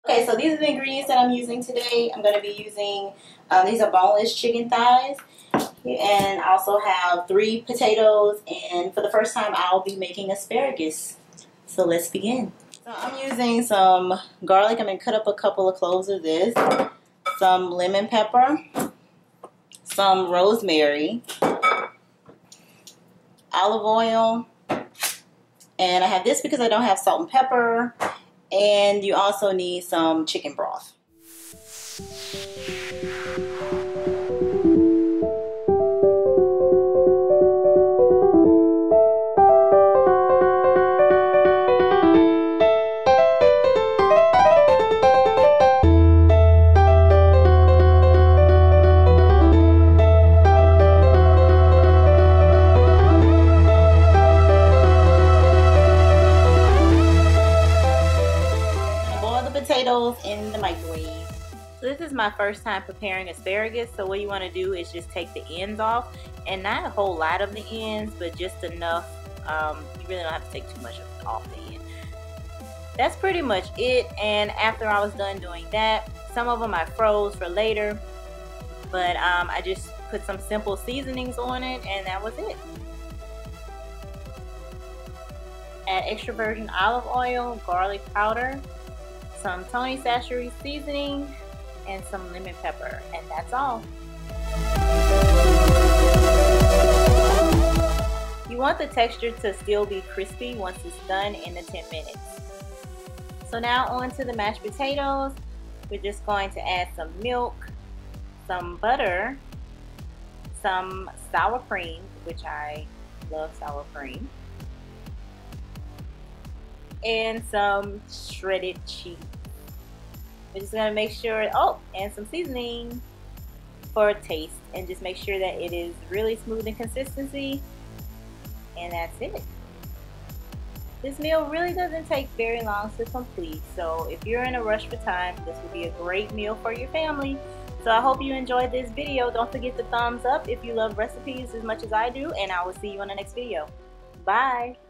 Okay, so these are the ingredients that I'm using today. I'm going to be using, these are boneless chicken thighs. And I also have 3 potatoes. And for the first time, I'll be making asparagus. So let's begin. So I'm using some garlic. I'm going to cut up a couple of cloves of this. Some lemon pepper. Some rosemary. Olive oil. And I have this because I don't have salt and pepper. And you also need some chicken broth. Potatoes in the microwave. So this is my first time preparing asparagus, so what you want to do is just take the ends off, and not a whole lot of the ends, but just enough. You really don't have to take too much off the end. That's pretty much it. And after I was done doing that, some of them I froze for later, but I just put some simple seasonings on it, and that was it. Add extra virgin olive oil, garlic powder, some Tony Rosemary Seasoning, and some lemon pepper, and that's all. You want the texture to still be crispy once it's done in the 10 minutes. So now on to the mashed potatoes. We're just going to add some milk, some butter, some sour cream, which I love sour cream, and some shredded cheese. We're just going to make sure, and some seasoning for taste, and just make sure that it is really smooth in consistency, and that's it. This meal really doesn't take very long to complete, so if you're in a rush for time, this would be a great meal for your family. So I hope you enjoyed this video. Don't forget to thumbs up if you love recipes as much as I do, and I will see you on the next video. Bye!